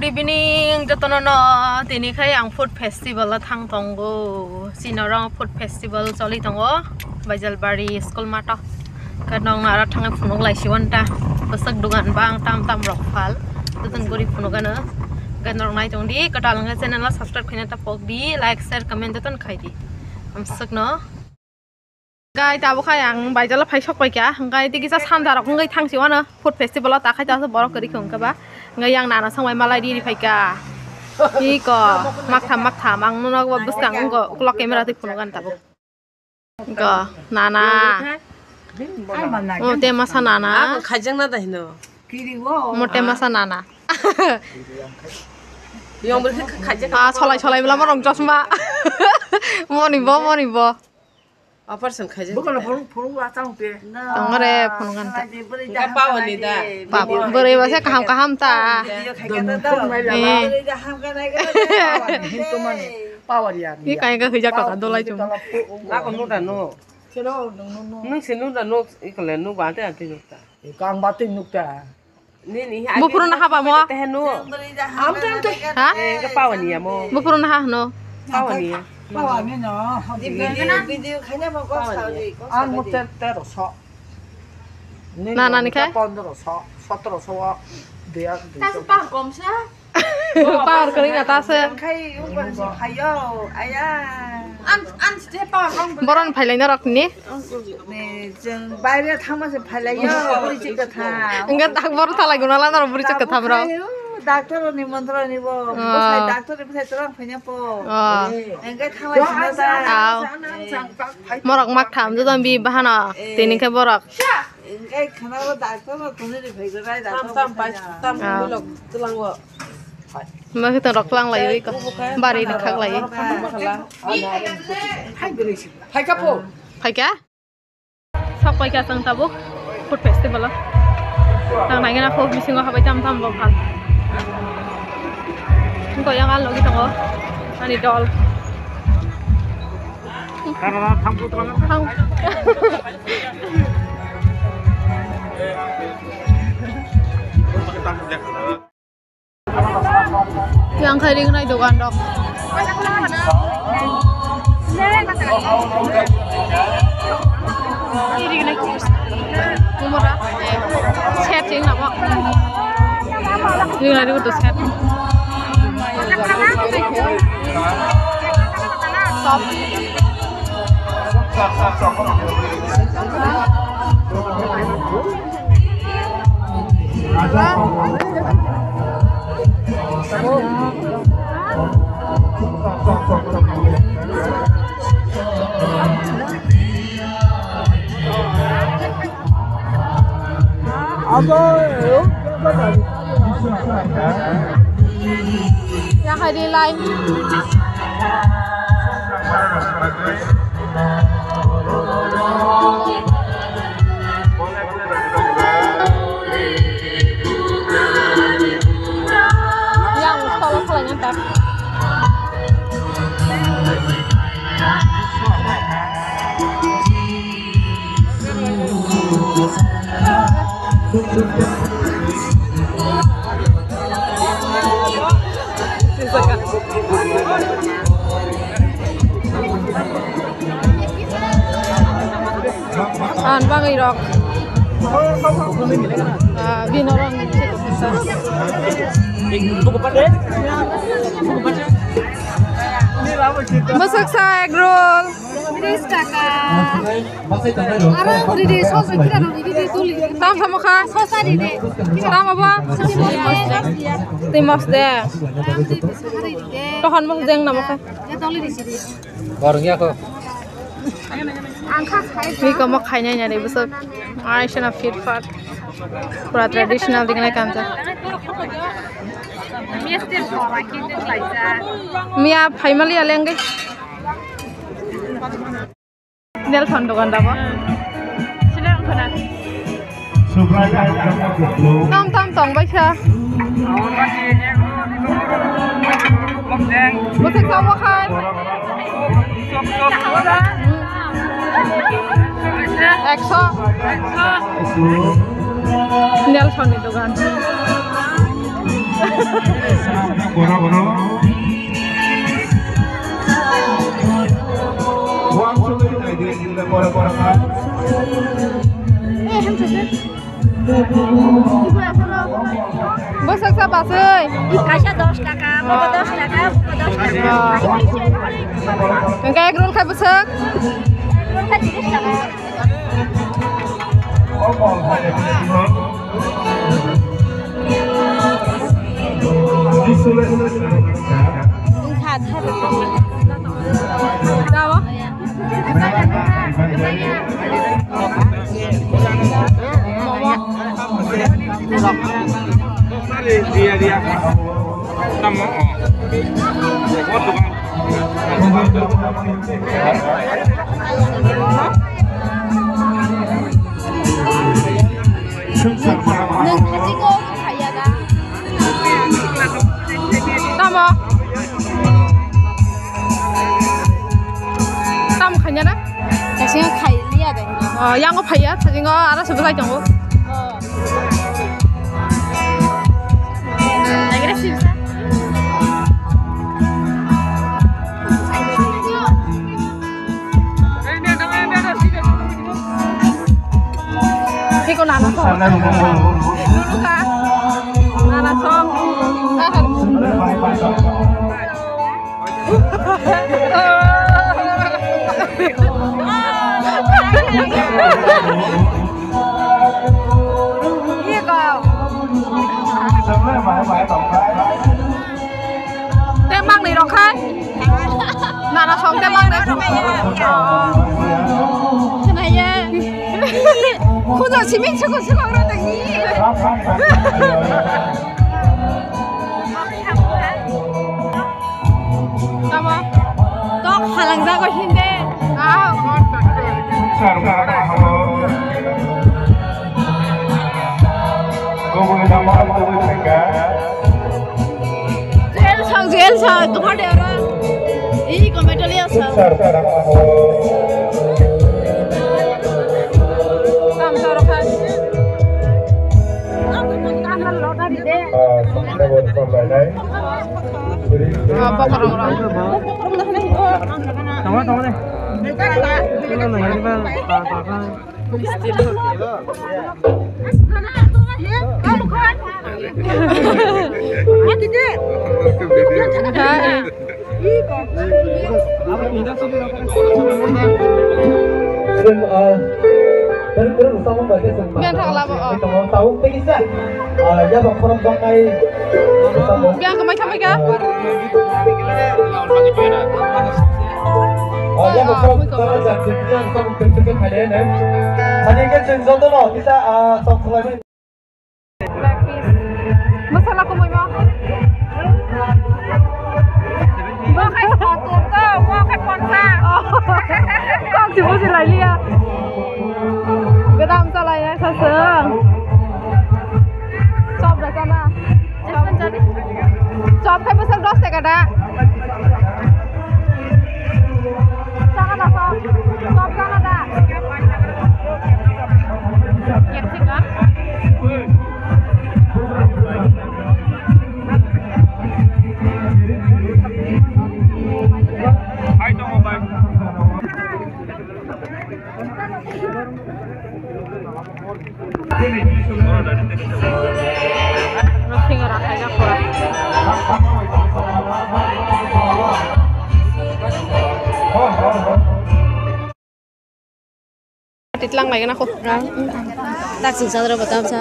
evening jotono tini khai ang food festival la thang tongo sinarang food festival choli tongo Baijalbari school mata kanong nara thang phunong lai siwanta pasak dugan bang tam tam rok phal tutan gori phunogana ganor nai tongdi katalanga channel la subscribe khina ta pok di like share comment tutan khai di amsak no gai tabu khai ang Baijal phai sok pai kya gai ti kisa samda rok ngai thang siwana food festival la ta khai ta borok kari khong ka ba ngai yang nana sangwai malai di phai ka ki ko mak tham ang no ba busang ko klok camera ti phunogan tabu ko nana mote masa nana khajang na dahino mote masa nana yang ber khajang cholai bela marong chosma moni bo apa sang khajang bukan phung atang pe tongre phunogan ta ka pawani da pap bere base kaham ta ni kai ga hijak ta dolai chung na ko nu da no nung sinu da no ikale nu ba ta ti nu ta kang batin nukta ni bu purun ha ba mo te nu am tem te ha ka pawani ya mo bu purun ha no pawani ya pawani no video khanya ba ko saudi an muter tero so nana ni kai 1500 1700 dia par kering atas kai uban hayo aya an ste pa rong boron phailai na rakni ne jeng baire thamase phailayo buri chik tha enggak tak bor thalai gunala na buri chik tha bro doctor ni mantra ni bo sai doctor ni sai terang phainya po engai thamai sinata aw morak mak tham ju dam bi bahana tini ke borak engai khana bo doctor ma tuni ri phai gai doctor tam lok tulang wo ma ke rok lang lai ko bari ni khak lai hai kapo phai kya sak pai kya sang tabu food festival la tang nai na phok misingo habai tam tam bo phal ko yang al logi tango ani dol karena thampu tang yang kering nai dogan dok kiri nai umur set sing napa ini nai itu set stop yang hari lain yang kalau nyantar an bang irok bin orang masak sa egg roll tam sama kah tam apa timas deh tohan mas deng nama kah orangnya kok ini kamu kayaknya nyari besok Aisyah fit fat pura tradisional dengan kantor Mia family alenge Del fondo kan dapat silang kana tam tong baca Masak sama kan Exo Nelson itu kan Besok siapa sih? Kasih 10 taka, mau 10 taka, mau 10 taka. Yang kayak gerul kayak besok. Kan 30 taka. Tahu? Dia sama Nâng kasih kau kaya dah. Tahu? Tahu kayaknya dah. Kasih kau kaya dia dah. Yang aku payah, jadi aku ada sebelah janggut. Agresif sah. Kau nana song. Dulu kah? Nana song. Iya kau. Tembak nih dong kan? Nana song tembak nih. Kenanya? Kuda 지민 치고 그러더니. Kamu? Kok halang zago hindi? Juel sang, kemana dia orang? Ih, komentar lihat sang. Apa orang-orang? Tama deh. Biar tak lama. Biar kemai kemai kah? Masalah ko mo mo. Mo kay photo ko, mo kay ponsa. Kok di mo sila liya. Gedam salay na sa seng. Chop dah sana. Chop kay besar dos te kada. Sana dah chop. Chop sana dah. Yak sika. Titlang lagi aku. Tak sisa terus betul sah.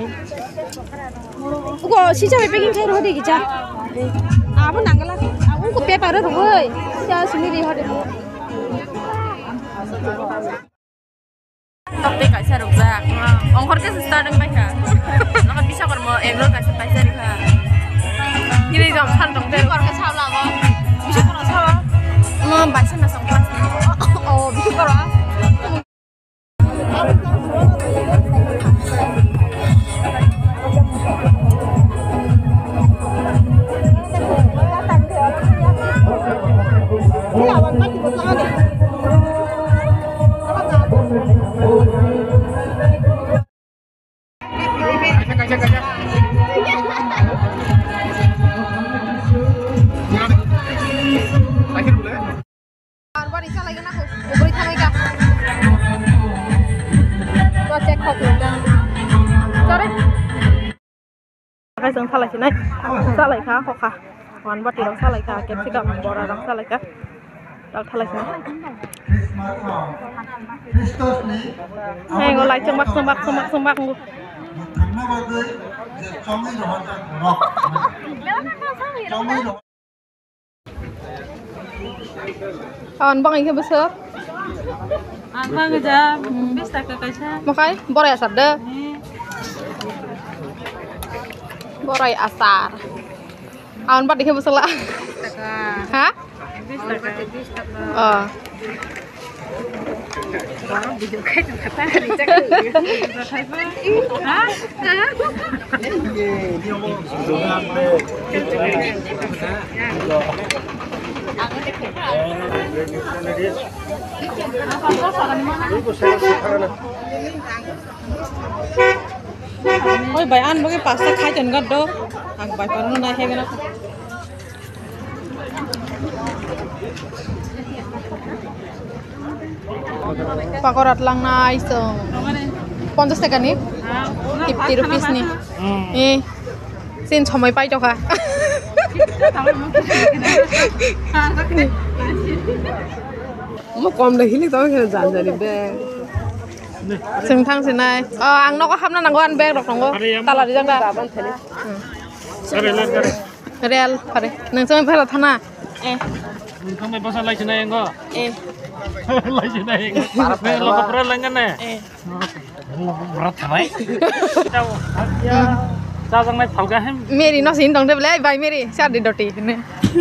Kau sisa packing kai roh deh kita. Apa nanggalah? Aku kau paper roh boy. Sisa sini deh hari. Tapi kak saya rubah. Ongkor ke starting baik kan? Nak bisa kalau egro kasih paisa nih kan? Ini jam santung deh. Kalau ke salah kok. Bisa kalau salah. Mau paisa masuk kelas. Oh, bisa kalau. cái dương thà lại thế này sao lại khá khó khăn hoàn bắt thì đóng sao lại cả kẹp xích đậm bỏ ra đóng sao lại cả đóng thà lại thế này hay ngồi lại chân bắc bang ini besar Angka aja, bisa ke kaca. makanya borai asar deh borai asar awan bat ini besar lah hah oh ôi bài ăn với cái pasta khai chân gật đâu ăn bài con nó này hay cái nó pakorat lang na isang 50 টাকা নি 50 rupees ni sin সময় পাই টাকা Mà còn đây hít tôi cái dàn dàn đi bè. sing thang sin nai ang no ko hamna nang an bag dok nang tala di jangda real pare nang sing phela thana Không may basa lại trên này anh lại trên này anh lo kapra lang kan berat sampai sao sang này thầu cái meri no sin dong de le bai meri sa di doti ne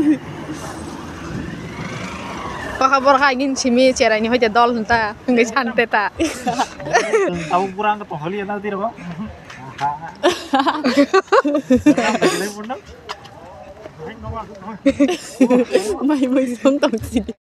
pa khabar kha ngin chimi cherai ni hoje dol hunta ngai chante ta tahu kurang ke poholi ya nanti apa mày mới xuống tầng gì